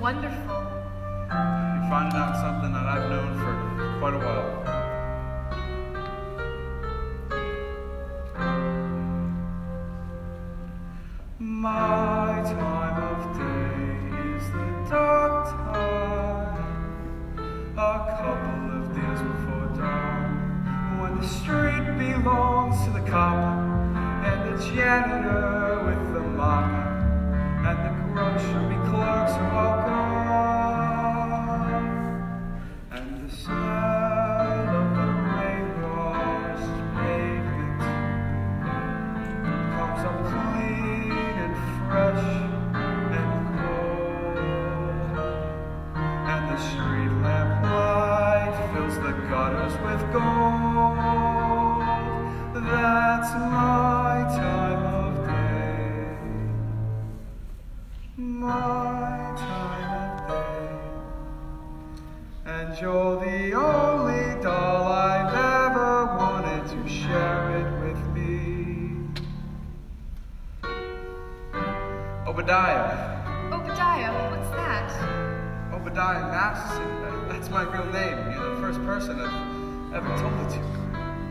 wonderful. You're finding out something that I've known for quite a while. My time of day is the dark time, a couple of days before dawn, when the street belongs to the cop and the janitor with the mop, and the grocery clerks are all gone, and the smell of the rain-washed pavement comes up clean and fresh and cold, and the street lamp light fills the gutters with gold. That's my time of day, my time of day, and you're the only doll I've ever wanted to share it with me. Obadiah. Obadiah, what's that? Obadiah Masterson. That's my real name. You're the first person I've ever told it to.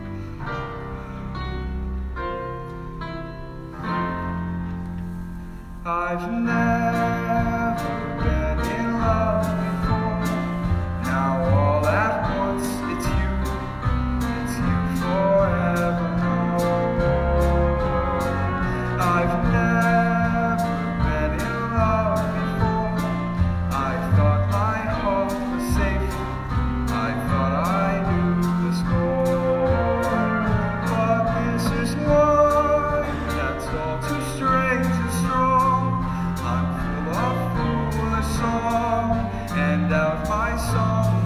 I've never been in love before. Now all at once it's you forevermore. I've never been in love before. I thought my heart was safe. I thought I knew the score. But this is one that's all too strange and strong. I'm full of foolish song, and out my song